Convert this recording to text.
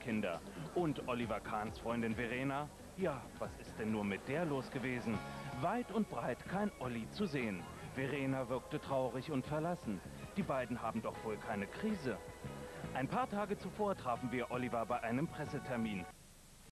Kinder. Und Oliver Kahns Freundin Verena? Ja, was ist denn nur mit der los gewesen? Weit und breit kein Olli zu sehen. Verena wirkte traurig und verlassen. Die beiden haben doch wohl keine Krise. Ein paar Tage zuvor trafen wir Oliver bei einem Pressetermin.